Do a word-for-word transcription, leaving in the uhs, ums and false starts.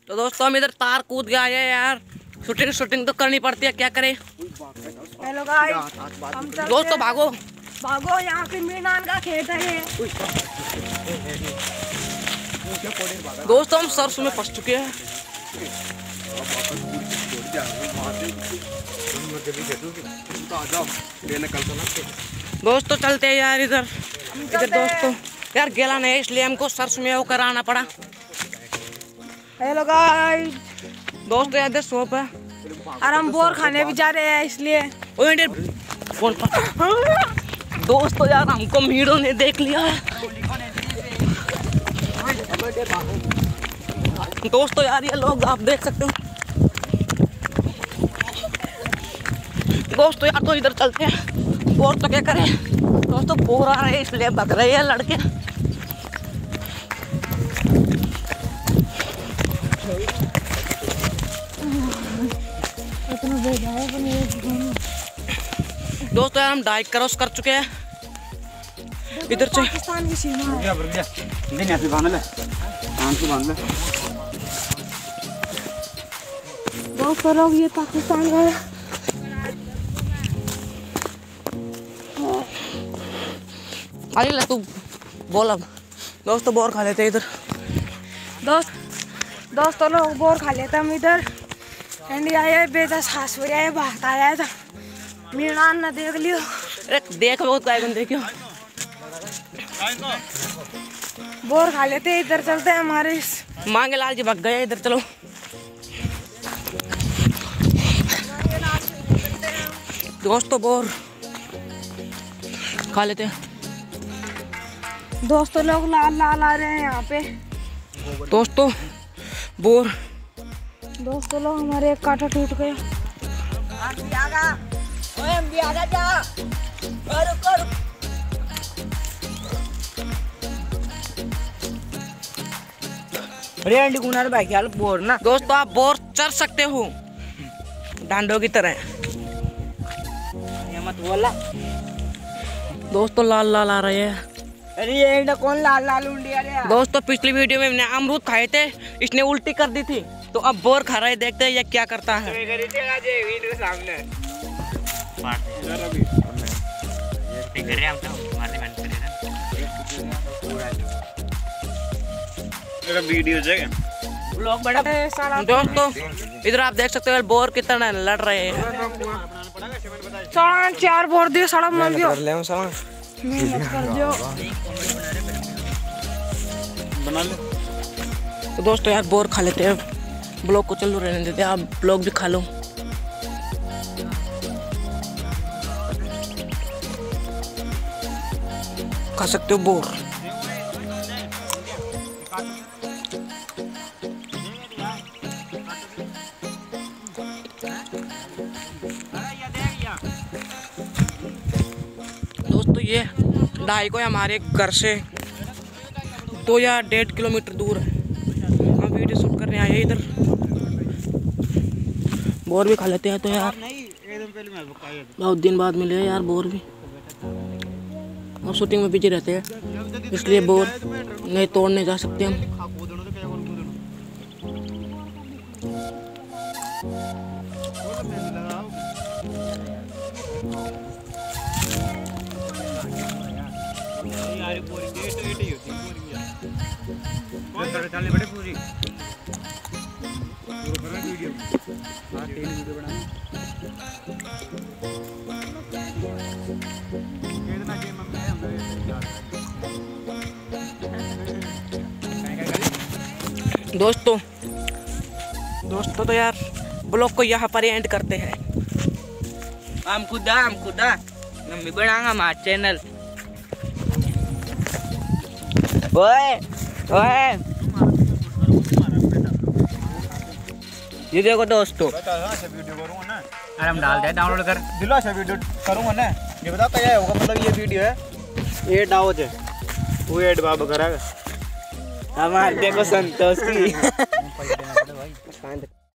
तो दोस्तों हम इधर तार कूद गया है यार, शूटिंग शूटिंग तो करनी पड़ती है, क्या करें। हेलो गाइस, हम चलते दोस्तों भागो भागो, यहाँ पे मीनान का खेत है ये। दोस्तों हम सरसों में फंस चुके हैं। दोस्तों चलते हैं यार इधर इधर दोस्तों यार, गेला नहीं इसलिए हमको सरसों में होकर आना पड़ा। हेलो गाइस, दोस्तों यार इधर शॉप है और हम बोर खाने भी जा रहे हैं इसलिए। फोन पर दोस्तों यार हमको मीडो ने देख लिया है। दोस्तों यार ये लोग आप देख सकते हो। दोस्तों यार तो इधर चलते हैं, बोर तो क्या करें दोस्तों, बोर आ रहे हैं इसलिए भाग रहे हैं लड़के। दोस्तों यार हम डाइक क्रॉस कर चुके हैं इधर से। पाकिस्तान की सीमा है। दोस्तों लोग ये पाकिस्तान का अरे ला तू बोल अब। दोस्तों बोर खा लेते इधर। दोस्त दोस्तों लोग बोर खा लेते हम इधर। इंडिया ये बेदस खास हो जाए, भागता आया था, मीनान ना देख लियो। अरे देख लो काय बंदे क्यों बोर खा लेते इधर चलते हैं हमारे मांगे लाल जी भाग गए इधर, चलो दोस्तों बोर खा लेते हैं। दोस्तों लोग लाल लाल आ रहे हैं यहाँ पे। दोस्तों बोर दोस्तों लोग हमारे एक कांटा टूट गया। बोर ना दोस्तों आप बोर चढ़ सकते हो डांडों की तरह। मत बोला दोस्तों लाल लाल आ रहे हैं। अरे ये कौन लाल लाल उंडी आ रहा है। दोस्तों पिछली वीडियो में हमने अमरूद खाए थे, इसने उल्टी कर दी थी, तो अब बोर खा रहे, देखते हैं ये क्या करता है। दोस्तों इधर आप देख सकते हो बोर कितना लड़ रहे हैं। साढ़े चार बोर दिए, साढ़े मर गया। तो दोस्तों यार बोर खा लेते हैं, ब्लॉग को चलो रहने देते हैं, आप ब्लॉग भी खा लो। खा सकते हो बोर। दोस्तों ये ढाई को हमारे घर से दो या डेढ़ किलोमीटर दूर है, हम वीडियो शूट करने आए इधर। बोर भी खा लेते हैं तो यार, बहुत दिन बाद मिले हैं यार बोर भी, और शूटिंग में बिजी रहते हैं इसलिए बोर नहीं तोड़ने जा सकते हम। दोस्तों दोस्तों तो यार ब्लॉग को यहाँ पर एंड करते हैं। हम खुदा हम खुदा मम्मी बनाएंगे हमारा चैनल। ओए ओए ये देखो दोस्तों, वीडियो करूँगा ना, अरे हम डाल दे डाउनलोड कर दिलो से वीडियो करूँगा ना, ये बताता क्या होगा, मतलब ये वीडियो है ये डाउट है वो एड बाबा करेगा हमारे देखो संतोष की।